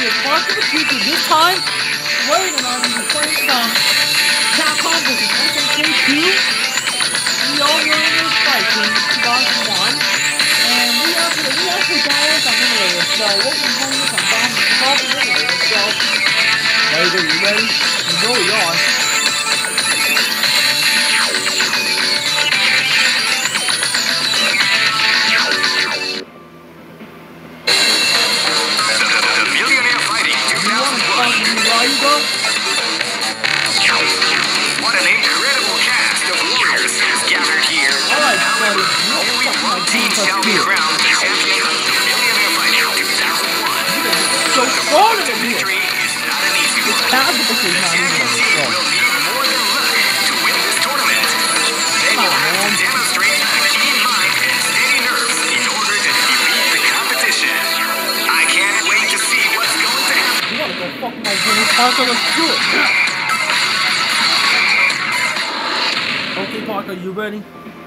Parker the Future. This time, Wade and I will be playing some CAPCOM vs. SNK 2. We all were in this fight in 2001. And we actually downloaded some emulators. So we'll be playing this on both emulators. So, Wade, are you ready? You know we are. Ryuga? What an incredible cast of warriors is gathered here. Alright, buddy. Only one team shall be crowned the champion of the Millennium Fighting 2001. So far to the victory is not an easy one. The champion team will need more than luck to win this tournament. They will have to demonstrate a keen mind and steady nerves in order to defeat the competition. I can't wait to see what's going to happen. You wanna go fuck my game, Parker, let's do it! Okay, Parker, you ready?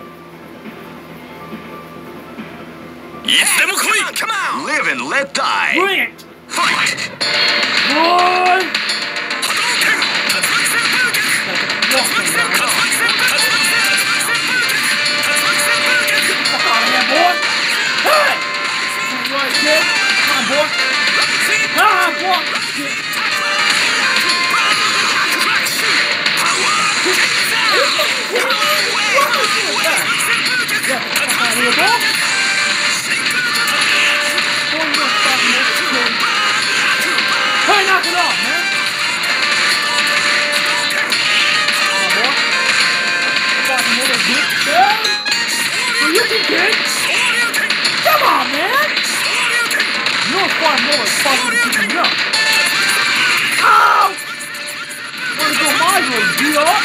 Come on! Live and let die! Bring it! Fight! One! Fuck out of here, boy! Hey! Right, kid! Come on, boy! Come on, boy! Hey, knock it off, man! Come on, boy. Fucking little bitch. So you can get. Come on, man! You're far more fucking picking up. Ow! Wanna go my way, D-up?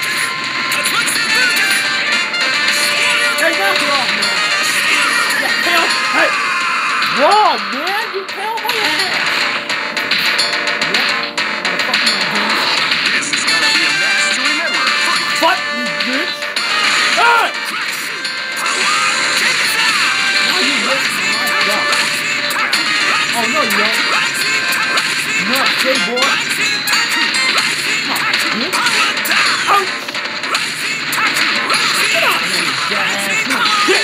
Hey, knock it off, man! Yeah, hell, hey! Whoa, man! You fell my ass! This is gonna be a match to remember. Fuck you, bitch! Hey! Now you listen to my God. Oh, no, you don't. No, hey, boy. Come on, bitch. Ouch! Get out of here, you jackass. Come on, get!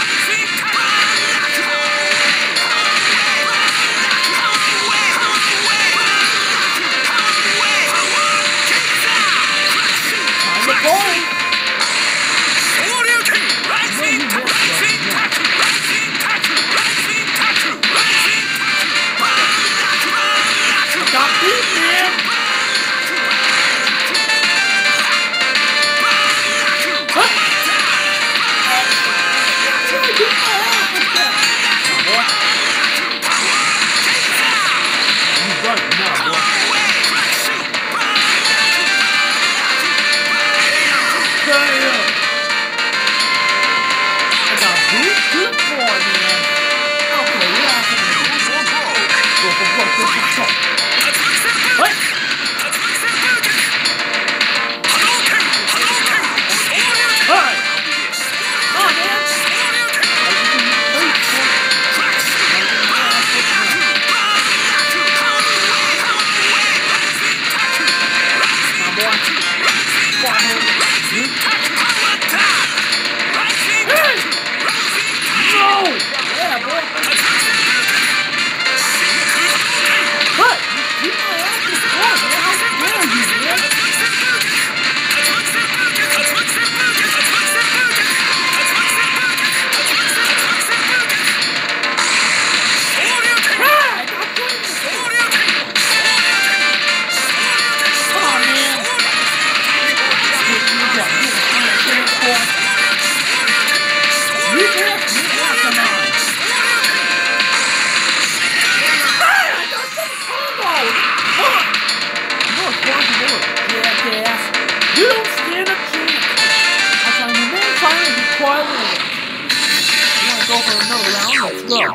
Let's go. The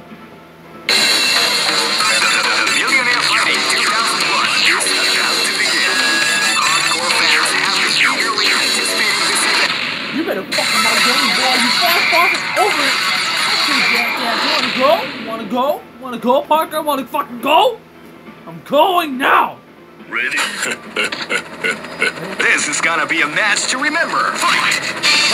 Millionaire Fighting 2001 is about to begin. Hardcore fans have been eagerly anticipating this event. You better fucking my game, boy. You fucking over it. Okay, jackass. You wanna go? Wanna go? Wanna go, Parker? Wanna fucking go? I'm going now! Ready? This is gonna be a match to remember. Fight!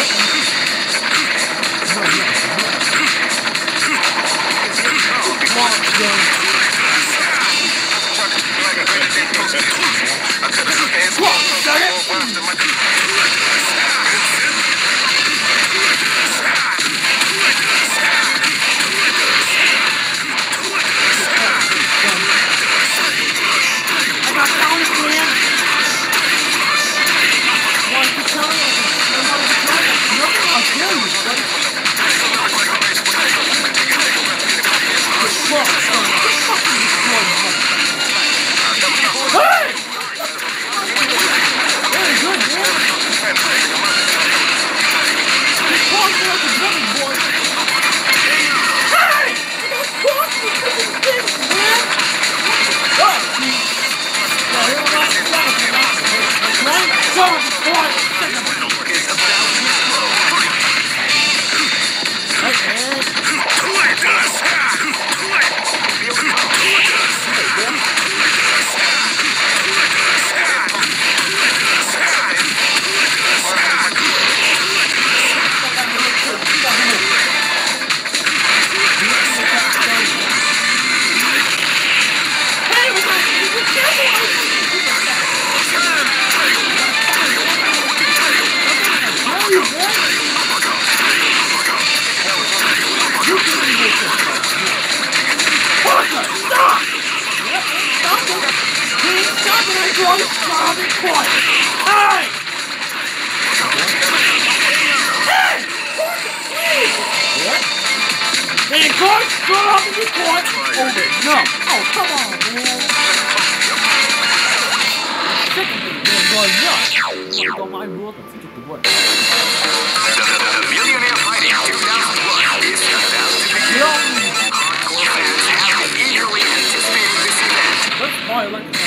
Millionaire Fighting 2001 is about to begin. Hardcore fans have been eagerly anticipating this event. Let's buy like this.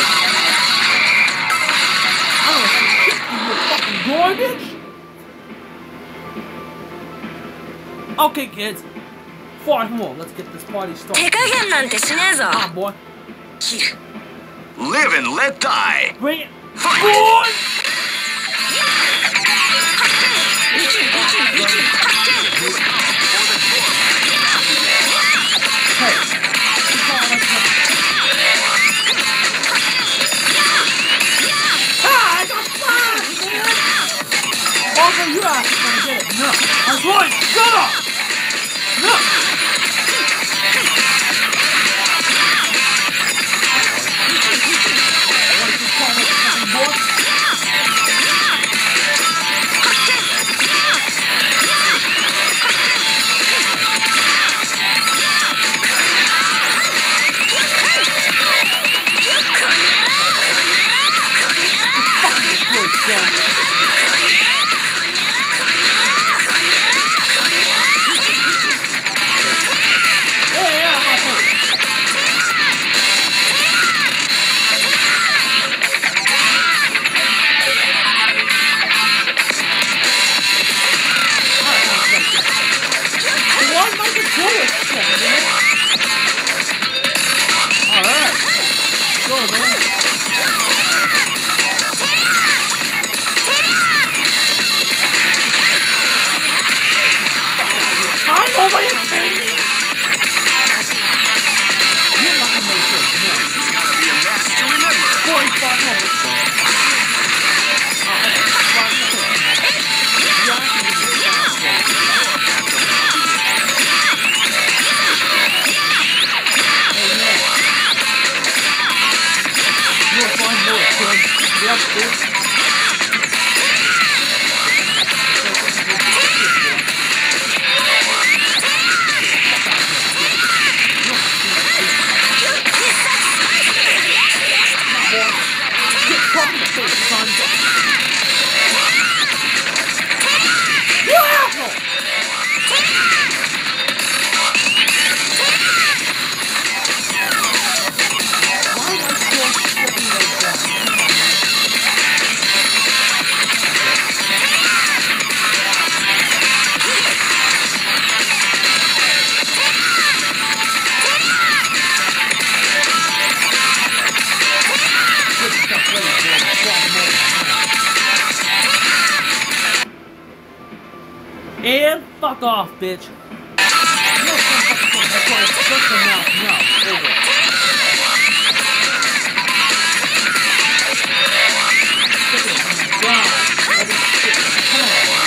I don't want to kick you fucking garbage. Okay, kids. 5 more. Let's get this party started. Come on, boy. Live and let die. Bring it. Fight! Boy! I got fire, man! Also, you actually gonna get it. No. I'm going. Shut up! No! Fuck off, bitch. No, that's why it's just a mouth. No, over. God. Come on.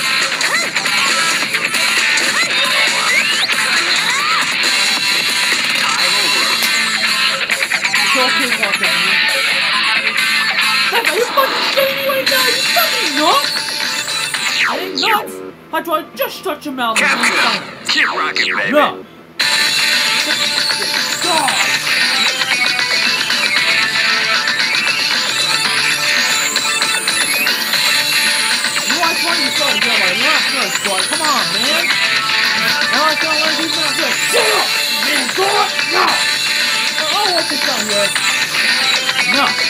It's okay, Walker, man. Are you fucking kidding me right now? You fucking nuts? I ain't nuts. I tried just touch your mouth. CAPCOM, keep rocking, baby. No. God. You are trying to start to get my last nurse, boy. Come on, man. Now I can't let these men do it. Shut up, man. God, no. I want this down here. No.